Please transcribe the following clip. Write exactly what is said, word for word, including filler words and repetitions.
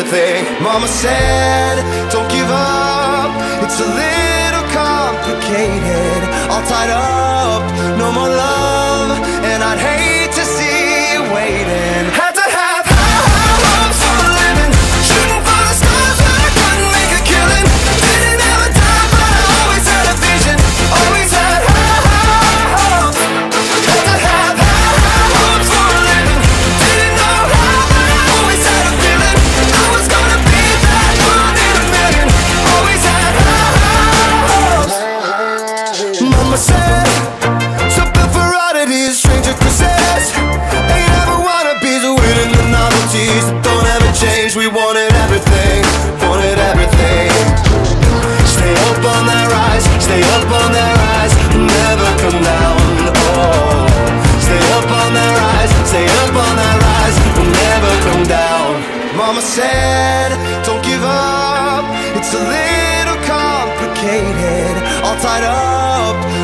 everything. Mama said, don't give up, it's a little complicated. All tied up, no more love, and I'd hate to see you waiting. Had to have high, high hopes for a living, shooting for the stars when I couldn't make a killing. Didn't have a dime, but I always had a vision, always had high, high hopes. Had to have high, high hopes for a living, didn't know how, but I always had a feeling I was gonna be that one in a million. Always had high, high hopes. Mama said, something for oddities, stranger kisses. Ain't ever wannabes, winning the novelties that don't ever change. We wanted everything, wanted everything. Stay up on that rise, stay up on that rise, never come down. Oh, stay up on that rise, stay up on that rise, never come down. Mama said, don't give up, it's a little complicated. All tied up,